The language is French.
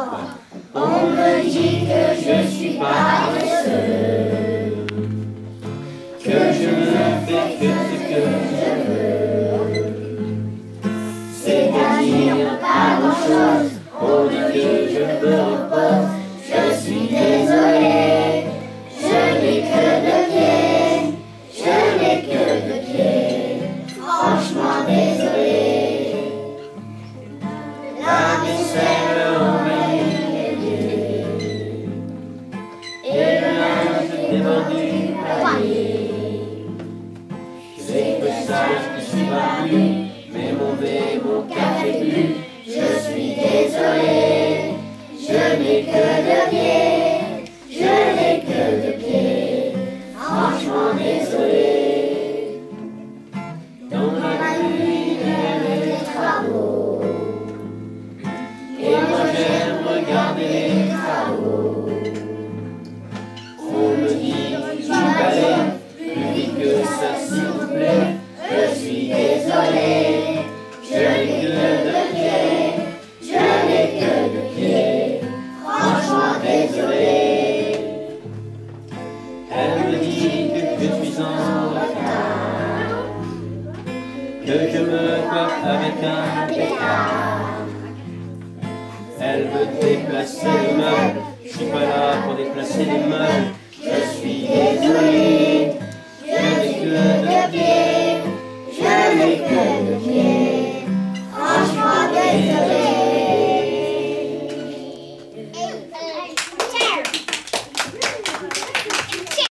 On me dit que je suis paresseux, que je ne fais que ce que je veux, c'est-à-dire pas grand-chose. On dit que je me repose, je suis désolé, je n'ai que deux pieds, je n'ai que deux pieds, franchement désolé. La vaisselle envahit les pieds, et le linge déborde du panier. C'est que ça, je suis parvenu, mais mon café bu. Je suis désolé, je n'ai que deux pieds, je n'ai que deux pieds, franchement désolé. Dans la nuit, il y a des travaux, et moi j'aime regarder les travaux. On me dit, tu balais plus vite que ça s'il vous plaît, je suis désolé, je n'ai que deux pieds, je n'ai que deux pieds, franchement désolé. Elle me dit que je suis en retard, que je me coiffe avec un pétard. Elle veut déplacer les meubles, je suis pas là pour déplacer les meubles, je suis désolé.